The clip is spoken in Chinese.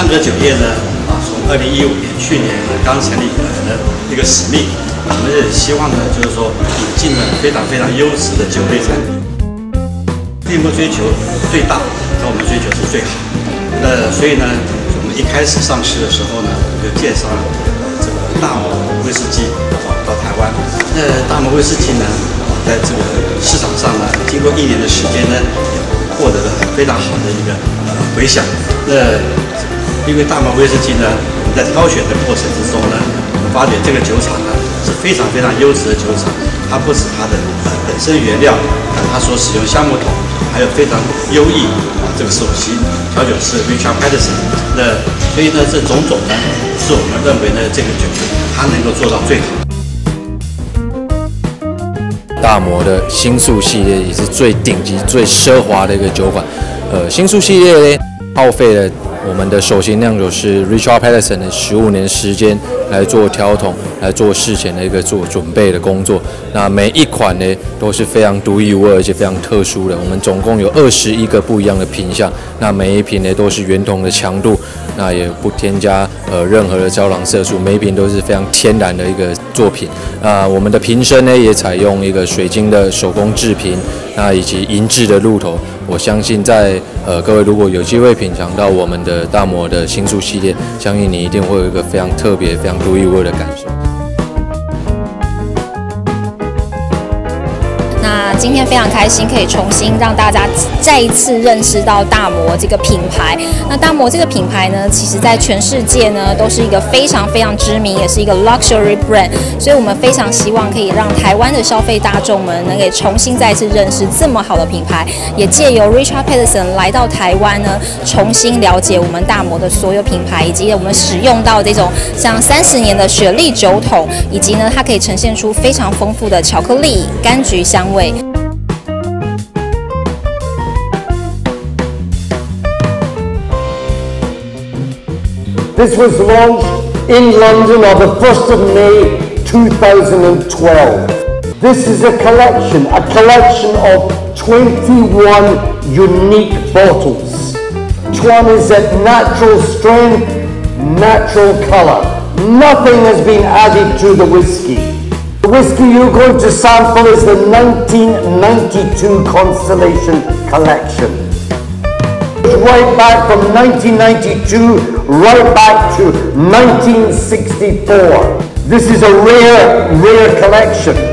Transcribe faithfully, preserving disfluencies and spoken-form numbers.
上格酒业呢，啊，从二零一五年去年刚成立以来的一个使命，我们也希望呢，就是说引进了非常非常优质的酒类产品，并不追求最大，跟我们追求是最好。那所以呢，我们一开始上市的时候呢，我们就介绍了这个大摩威士忌啊到台湾。那大摩威士忌呢，在这个市场上呢，经过一年的时间呢，也获得了非常好的一个呃回响。那因为大摩威士忌呢，我们在挑选的过程之中呢，我们发觉这个酒厂呢是非常非常优质的酒厂。它不止它的呃本身原料，啊，它所使用橡木桶，还有非常优异啊这个首席调酒师 Richard Patterson。那所以呢，这种种呢，是我们认为呢，这个酒它能够做到最好。 大摩的新宿系列也是最顶级、最奢华的一个酒馆。呃，新宿系列呢，耗费了我们的首席酿酒师 Richard Patterson 的十五年时间来做调桶，来做事前的一个做准备的工作。那每一款呢都是非常独一无二而且非常特殊的。我们总共有二十一个不一样的品项，那每一瓶呢都是圆筒的强度，那也不添加呃任何的胶囊色素，每一瓶都是非常天然的一个作品。那我们的瓶身呢也采用一个水晶的手工制瓶，那以及银质的鹿头。我相信在呃各位如果有机会品尝到我们的大摩的新宿系列，相信你一定会有一个非常特别、非常独一无二的感受。 那今天非常开心，可以重新让大家再一次认识到大摩这个品牌。那大摩这个品牌呢，其实在全世界呢都是一个非常非常知名，也是一个 luxury brand。所以我们非常希望可以让台湾的消费大众们能给重新再次认识这么好的品牌，也借由 Richard Patterson 来到台湾呢，重新了解我们大摩的所有品牌，以及我们使用到这种像三十年的雪莉酒桶，以及呢它可以呈现出非常丰富的巧克力、柑橘香味。 This was launched in London on the first of May two thousand twelve. This is a collection, a collection of twenty-one unique bottles. Each one is at natural strength, natural colour. Nothing has been added to the whiskey. The whiskey you're going to sample is the nineteen ninety-two Constellation Collection. Right back from nineteen ninety-two, right back to nineteen sixty-four. This is a rare, rare collection.